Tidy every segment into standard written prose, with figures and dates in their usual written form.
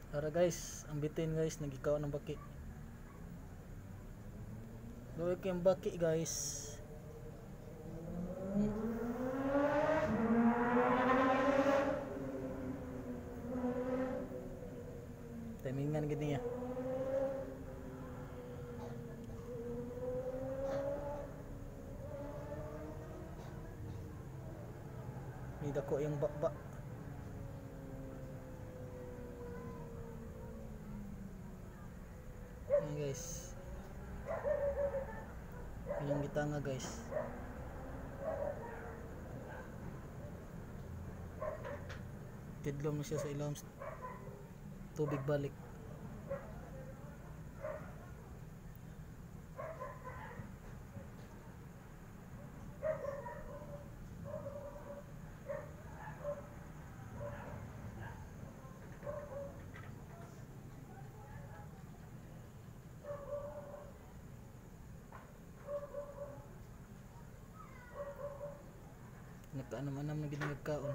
Tara guys, ang bitin guys, nagikaw ng baki. Luwi ko yung baki guys. Timingan gini niya. May dako yung bakba. Ayan guys. Yung gitanga guys. Tidlom na siya sa ilawom tubig balik. Nagkaanam-anam na ginagkaon.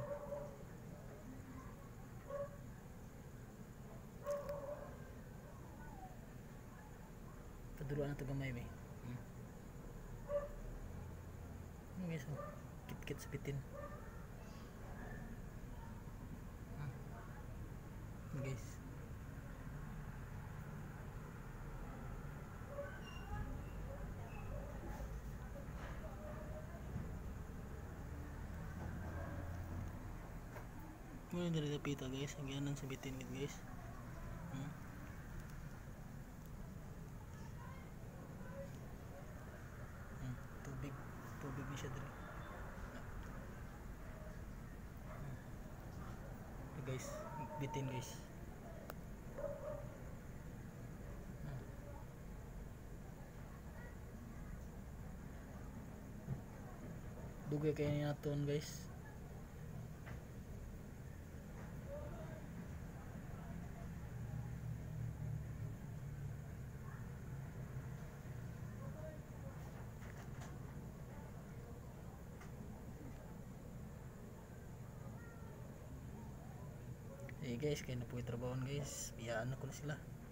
Paduluan na ito gamay may. Ano guys, oh, kit-kit sa bitin. Guys, ngayon dari tapita guys, ang ganan sa bitin guys. Tubig ni siya dali. Guys, bitin guys. Dugay kayo ni naton guys. Eh guys, kaya na po itrabahon guys. Biyaan na ko na sila.